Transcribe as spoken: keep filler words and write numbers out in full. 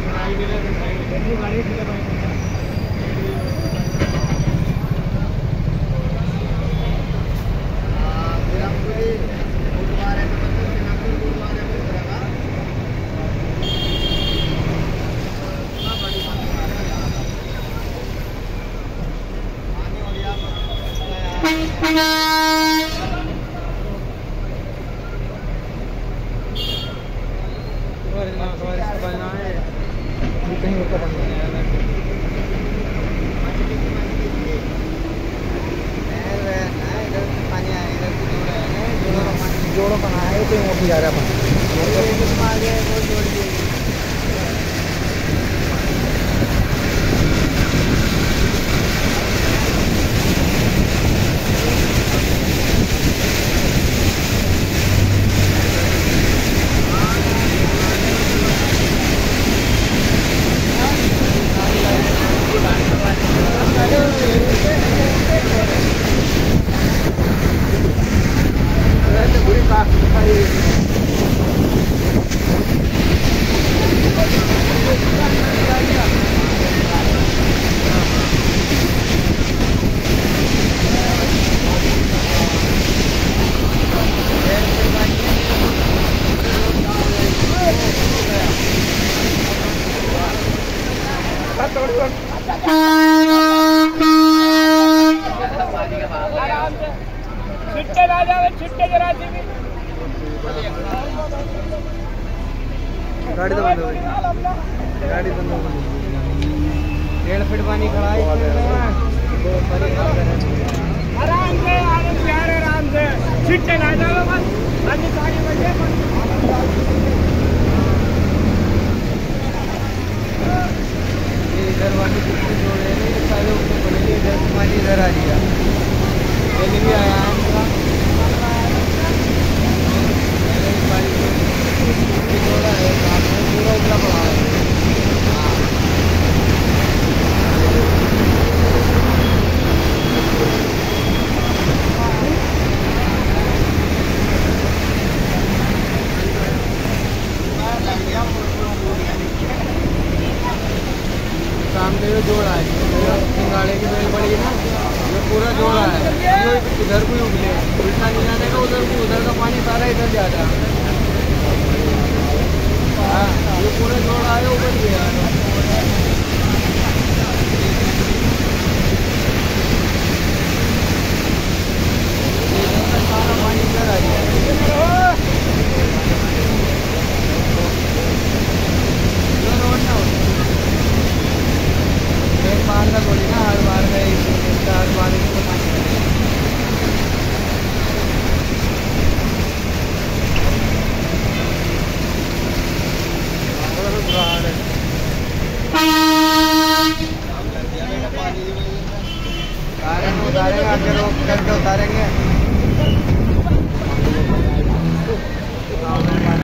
जोड़ो बनाया है तो वो भी जा रहा है छिट्टे ला जावे छिट्टे जरा सी भी गाड़ी तो बंद हो गई गाड़ी बंद हो गई डेढ़ फीट पानी खड़ा है आराम से आराम से आराम से छिट्टे ला जावे बस अन्य गाड़ी बजे इधर वाली कुछ जोड़ रहे हैं सारे ऊपर पड़ेंगे इधर पानी इधर आ रही है ये भी आया है जोड़ा है पूरा उतना पड़ा है सामने जो जोड़ा है सिंगाड़े की बेल पड़ी ना ये पूरा जोड़ा है इधर भी उगले उल्टा नहीं जाने का उधर भी उधर का पानी सारा इधर जा रहा है हाँ ये पूरा जोड़ा है ऊपर गया सारा पानी इधर आ गया एक बार का थोड़ी ना हर बार का एक हर बार इसको पानी उतारेंगे उतारेंगे आगे रोक करके उतारेंगे